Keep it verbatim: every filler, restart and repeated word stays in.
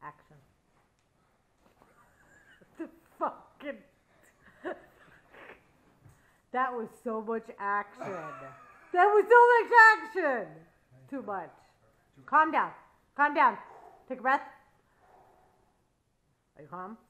Action. The fucking. That was so much action. That was so much action. Too much. Calm down. Calm down. Take a breath. Are you calm?